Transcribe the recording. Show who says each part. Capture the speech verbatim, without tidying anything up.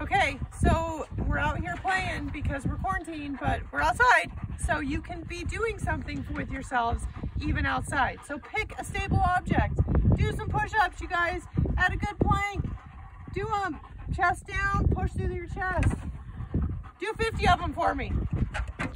Speaker 1: Okay, so we're out here playing because we're quarantined, but we're outside, so you can be doing something with yourselves even outside. So pick a stable object. Do some push-ups, you guys. At a good plank. Do them. Chest down, push through your chest. Do fifty of them for me.